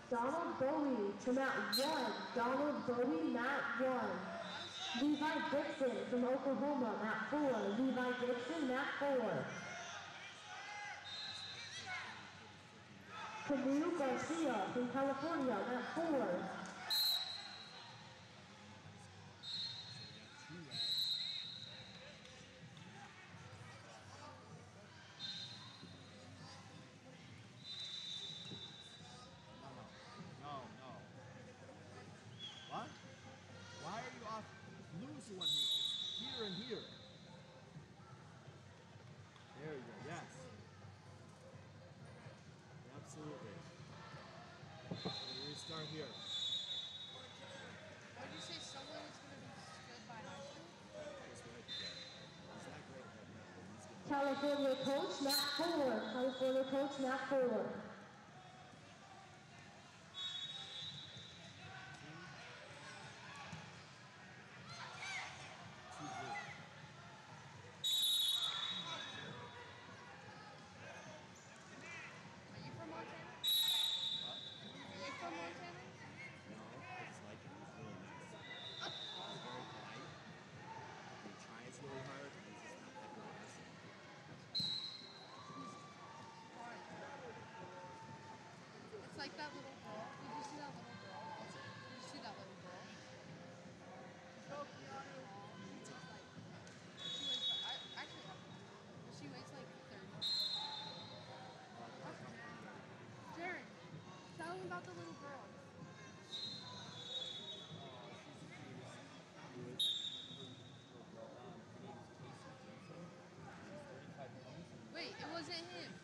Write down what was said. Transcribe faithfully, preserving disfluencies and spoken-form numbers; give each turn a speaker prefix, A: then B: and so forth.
A: Donald Bowie to mat one. Donald Bowie, mat one. Levi Dixon from Oklahoma, mat four. Levi Dixon, mat four. Camille Garcia from California, mat four.
B: No, no. What? Why are you off? Lose one here and here. There you go. Yes. Absolutely. We'll restart here.
C: What did you say? Someone is going to be good by high school?
A: California coach, mat four. California coach, mat four.
C: Are you from Montana?
B: What?
C: Are you from Montana?
B: No, I just like him. He's really nice. He's very polite. He tries really hard, but he's just not that good at wrestling.
C: It's like that little girl. Did you see that little girl? Did you see that little girl? She's like, she weighs like, I actually have her. She weighs like thirty. Jared, tell him about the little girl. Wait, it wasn't him.